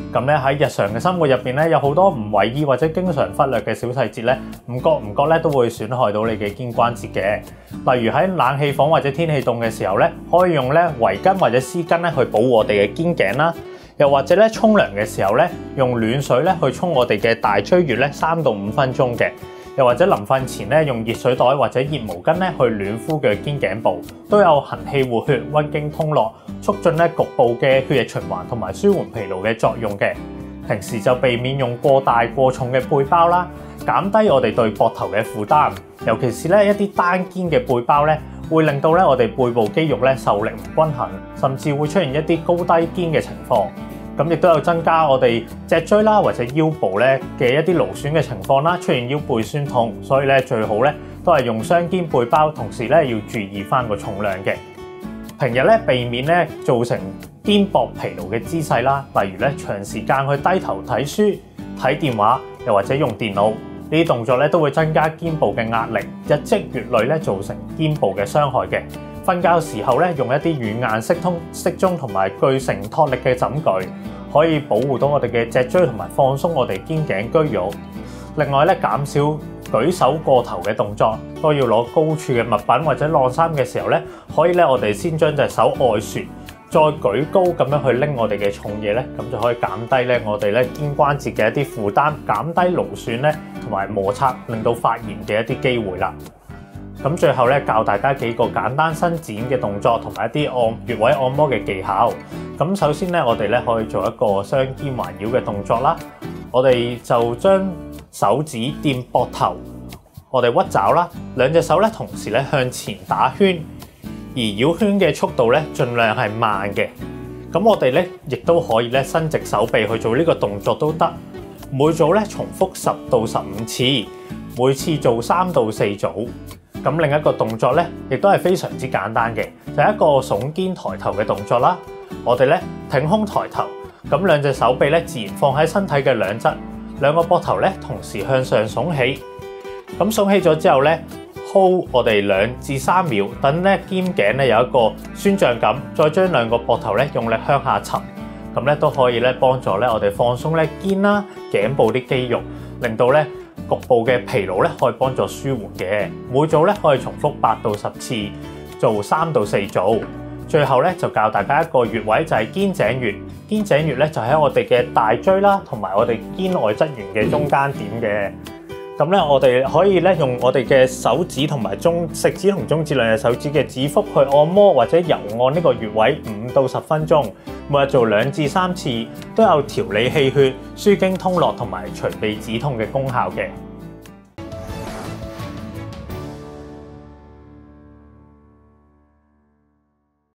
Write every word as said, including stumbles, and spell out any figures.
咁咧喺日常嘅生活入邊咧，有好多唔為意或者經常忽略嘅小細節咧，唔覺唔覺咧都會損害到你嘅肩關節嘅。例如喺冷氣房或者天氣凍嘅時候咧，可以用咧圍巾或者絲巾咧去保護我哋嘅肩頸啦。又或者咧沖涼嘅時候咧，用暖水咧去沖我哋嘅大椎穴咧三到五分鐘嘅。又或者臨瞓前咧，用熱水袋或者熱毛巾咧去暖敷嘅肩頸部，都有行氣活血、溫經通絡、促進咧局部嘅血液循環同埋舒緩疲勞嘅作用嘅。平時就避免用過大過重嘅背包啦，減低我哋對膊頭嘅負擔。尤其是咧一啲單肩嘅背包咧，會令到咧我哋背部肌肉咧受力唔均衡，甚至會出現一啲高低肩嘅情況。咁亦都有增加我哋脊椎啦或者腰部咧嘅一啲勞損嘅情況啦，出現腰背酸痛，所以咧最好咧都係用雙肩背包，同時咧要注意翻個重量嘅。平日咧避免咧造成肩膊疲勞嘅姿勢啦，例如咧長時間去低頭睇書、睇電話，又或者用電腦，呢啲動作咧都會增加肩部嘅壓力，日積月累咧造成肩部嘅傷害嘅。瞓覺時候咧，用一啲軟硬適通、適中同埋具承托力嘅枕具，可以保護到我哋嘅脊椎同埋放鬆我哋肩頸肌肉。另外咧，減少舉手過頭嘅動作，都要攞高處嘅物品或者晾衫嘅時候咧，可以咧我哋先將隻手外旋，再舉高咁樣去拎我哋嘅重嘢咧，咁就可以減低咧我哋咧肩關節嘅一啲負擔，減低勞損咧同埋摩擦令到發炎嘅一啲機會啦。咁最後咧教大家幾個簡單伸展嘅動作同埋一啲按穴位按摩嘅技巧。咁首先咧，我哋咧可以做一個雙肩環繞嘅動作啦。我哋就將手指掂膊頭，我哋屈爪啦，兩隻手咧同時咧向前打圈，而繞圈嘅速度咧盡量係慢嘅。咁我哋咧亦都可以咧伸直手臂去做呢個動作都得。每組咧重複十到十五次，每次做三到四組。咁另一個動作咧，亦都係非常之簡單嘅，就係一個聳肩抬頭嘅動作啦。我哋咧挺胸抬頭，咁兩隻手臂咧自然放喺身體嘅兩側，兩個膊頭咧同時向上聳起。咁聳起咗之後咧 ，hold 我哋兩至三秒，等咧肩頸咧有一個酸脹感，再將兩個膊頭咧用力向下沉，咁咧都可以咧幫助咧我哋放鬆咧肩啦、頸部啲肌肉，令到咧局部嘅疲勞咧可以幫助舒緩嘅。每組咧可以重複八到十次，做三到四組。最後咧就教大家一個穴位，就係肩井穴。肩井穴咧就喺我哋嘅大椎啦，同埋我哋肩外側緣嘅中間點嘅。咁咧我哋可以咧用我哋嘅手指同埋中食指同中指兩隻手指嘅指腹去按摩或者揉按呢個穴位五到十分鐘，每日做兩至三次，都有調理氣血、舒經通絡同埋除痹止痛嘅功效嘅。